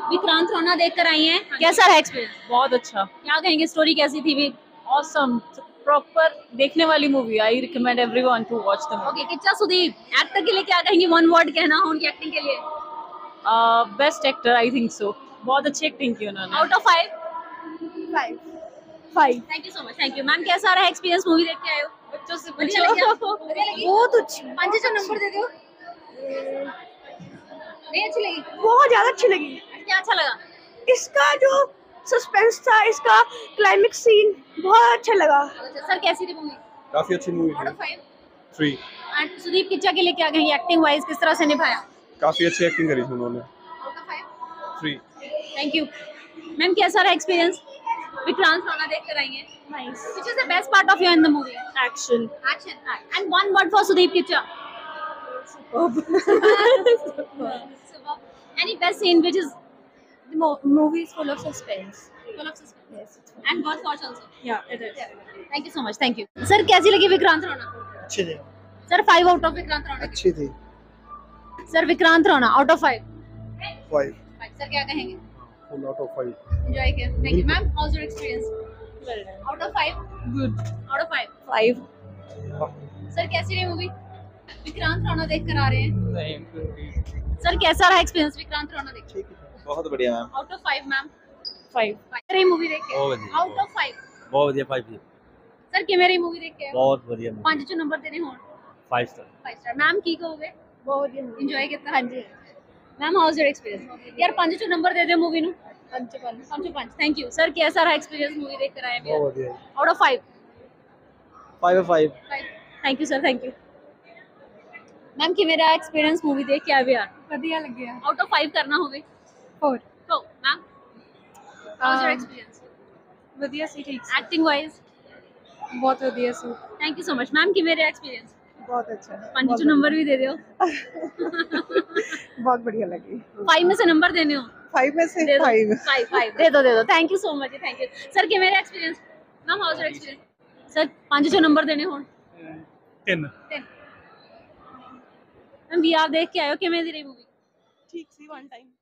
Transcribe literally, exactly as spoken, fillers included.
विक्रांत रोना देखकर आई हैं, कैसा रहा एक्सपीरियंस? बहुत अच्छा। क्या कहेंगे, स्टोरी कैसी थी? भी ऑसम, प्रॉपर देखने वाली movie. I recommend everyone to watch the movie. Okay, Kichcha Sudeep actor के लिए क्या कहेंगे, वन वर्ड कहना हो उनकी एक्टिंग के लिए? Best actor I think so. बहुत अच्छी एक्टिंग की उन्होंने। Out of five? Five five thank you so much. Thank you ma'am. कैसा रहा एक्सपीरियंस, मूवी देख के आए हो? बच्चों से बढ़िया लगी आपको? बढ़िया लगी? बहुत अच्छी। पाँच से नंबर दे दो। नहीं अच्छी लगी? बहुत ज्यादा अच्छी लगी। क्या अच्छा लगा? इसका जो सस्पेंस था, इसका क्लाइमेक्स सीन बहुत अच्छा लगा। अच्छा सर, कैसी थी मूवी? काफी अच्छी मूवी आउट ऑफ थी। Five? Three. And Sudeep Kichcha के लिए क्या कहेंगे, एक्टिंग वाइज किस तरह से निभाया? काफी अच्छी एक्टिंग करी थी उन्होंने। Out of five? Three. Thank you ma'am. कैसा रहा एक्सपीरियंस? विक्रांत रोना देख कर आई हैं। Nice. Which is the best part of you in the movie? Action. Action. And one word for Sudeep Kichcha. Superb. Any best scene which is The mo- movie is full of suspense. full of suspense? Yes, it's fun. And God thoughts also. Yeah, it is. Thank you so much. Thank you. Sir, कैसी लगी विक्रांत रोना? अच्छी थी। Sir, five out of Vikrant रोना. अच्छी थी। Sir, Vikrant रोना out of five. Five. Five. Sir, क्या कहेंगे? Full out of five. Enjoy किया. Thank you, ma'am. How's your experience? Well done. Out of five. Good. Out of five. Five. Sir, कैसी रही movie? Vikrant Rona देख कर आ रहे हैं. नहीं। Sir, कैसा रहा एक्सपीरियंस विक्रांत रोना देख? ठीक है। बहुत बढ़िया ma'am. Out of five, ma'am. Five. रही मूवी देख के? बहुत बढ़िया। Out of five. बहुत बढ़िया। Five G. सर किਵੇਂ ਰਹੀ मूवी देख के? बहुत बढ़िया। पांच चो नंबर देने होਣ? Five star. Five star. Ma'am की कहोगे? बहुत बढ़िया। ਇੰਜੋਏ ਕੀਤਾ? ਹਾਂਜੀ। Ma'am how is your experience? यार पांच चो नंबर दे दे मूवी ਨੂੰ। पंच पंच। पांच चो पांच। Thank you sir. कैसा रहा एक्सपीरियंस मूवी देख कर आए? बहुत बढ़िया। Out of five? Five five. Thank you sir. Thank you ma'am. ਕਿਵੇਂ रहा एक्सपीरियंस मूवी देख के आए यार? ਵਧੀਆ ਲੱਗਿਆ। आउट ऑफ फाइव करना होवे? फोर। तो ma'am how is your experience? ਵਧੀਆ ਸੀ, ਠੀਕ ਸੀ। Acting wise? ਬਹੁਤ ਵਧੀਆ ਸੀ। Thank you so much ma'am. ਕਿਵੇਂ रहा एक्सपीरियंस? बहुत अच्छा। पांच चो नंबर भी दे दियो। बहुत बढ़िया लगी। फाइव में से नंबर देने हो? फाइव में से दे दो। फाइव। फाइव फाइव दे दो दे दो। थैंक यू सो मच जी। Thank you sir. कि मेरा experience ma'am, how is your experience? Sir पांच चो नंबर देने होਣ? टेन। टेन। मैम भी आप देख के आए हो, किਵੇਂ ਦੀ ਰਹੀ मूवी? ठीक सी वन टाइम।